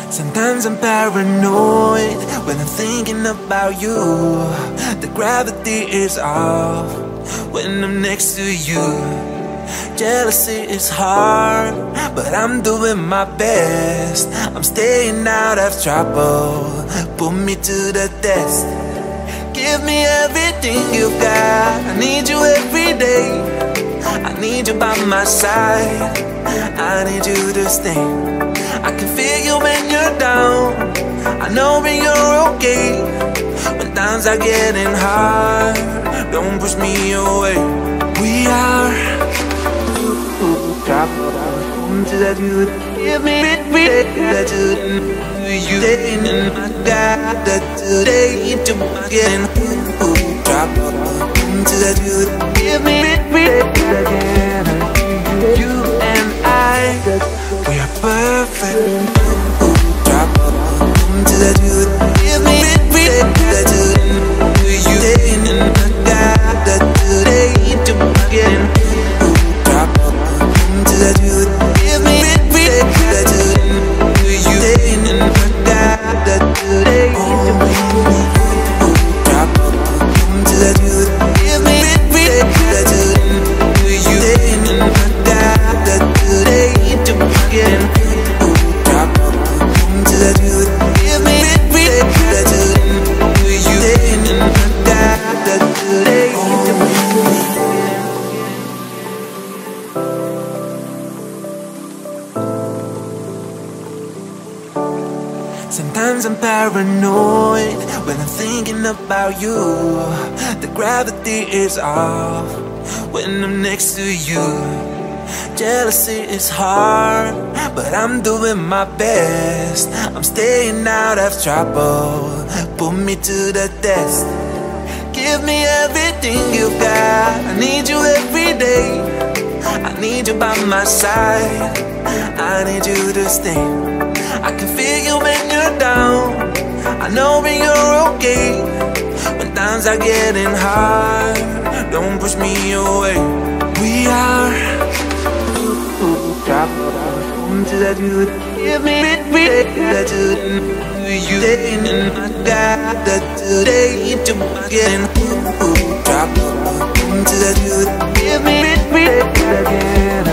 Sometimes I'm paranoid when I'm thinking about you. The gravity is off when I'm next to you. Jealousy is hard, but I'm doing my best. I'm staying out of trouble, put me to the test. Give me everything you got, I need you every day. I need you by my side, I need you to stay. I can feel you when you're down, I know when you're okay. When times are getting hard, don't push me away. We are to that you give me that you dating in my God that today to my getting drop to that you give me again. You and I, we are perfect. Drop to that you give me that you dating in my God that today to my getting drop to that you give me that you dating in my God that today drop to that you give me that you dating in my God that today to my getting drop to that you give me that you dating in my God that today to my Sometimes I'm paranoid when I'm thinking about you. The gravity is off when I'm next to you. Jealousy is hard, but I'm doing my best. I'm staying out of trouble, put me to the test. Give me everything you got, I need you every day. I need you by my side, I need you to stay. I can feel you when you're down, I know when you're okay. When times are getting hard, don't push me away. We are drop to that you give me that you dating in my God that today to my getting drop to that you give me again.